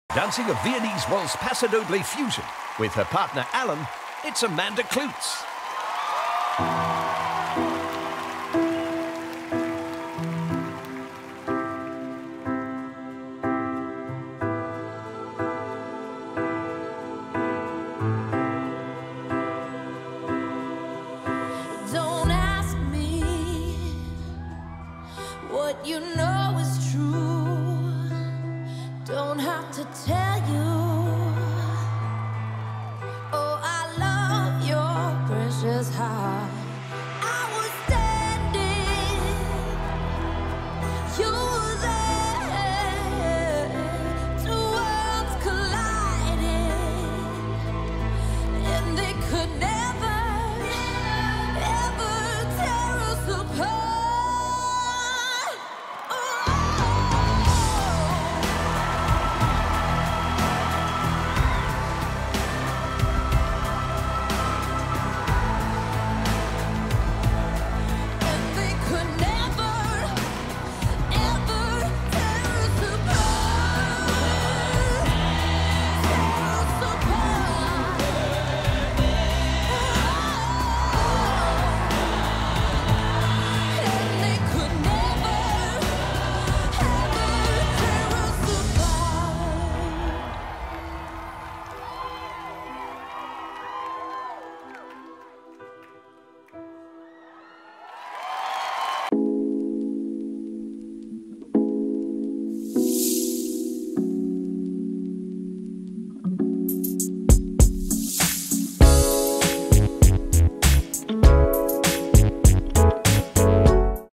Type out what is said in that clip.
Dancing a Viennese Waltz Paso Doble fusion with her partner Alan, it's Amanda Kloots. Don't ask me what you know is true. Don't have to tell you.